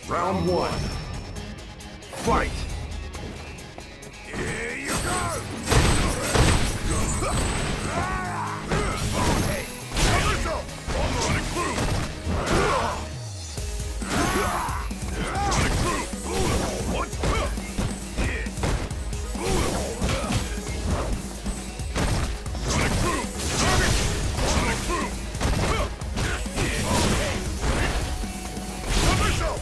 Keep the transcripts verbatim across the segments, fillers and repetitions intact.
Round one. Fight! Here you go! Hey, cover yourself! Running through! Running through! What? Yeah. Running through! Running through! Yeah. Cover yourself!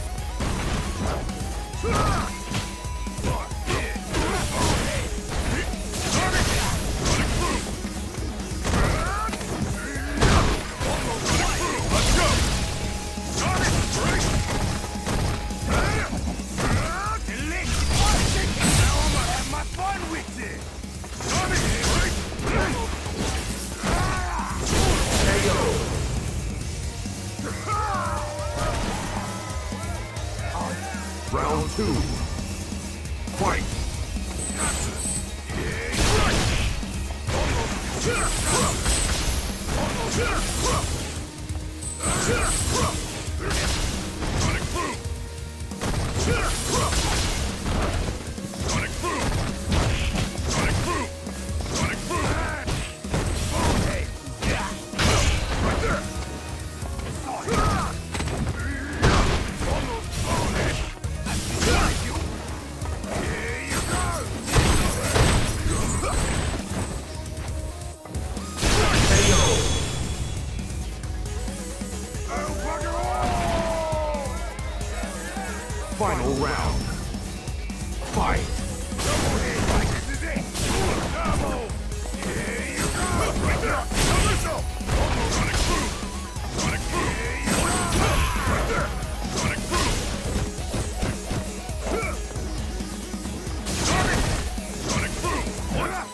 Round two. Fight! Final round. Fight! Double hit like this is it! Double! Here you go! Right there! Cover yourself! Running through! Running through! Here you go! Right there! Running through! Running! Running through! What up?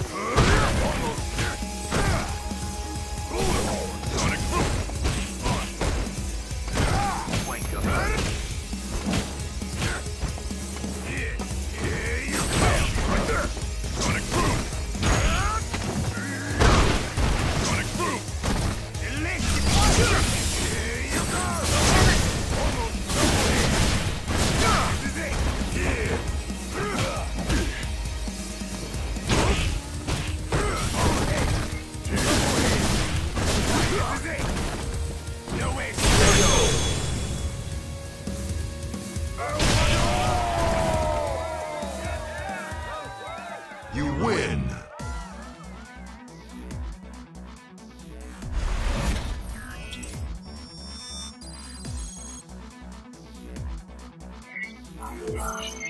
Running through! Wake up! You win! Yeah.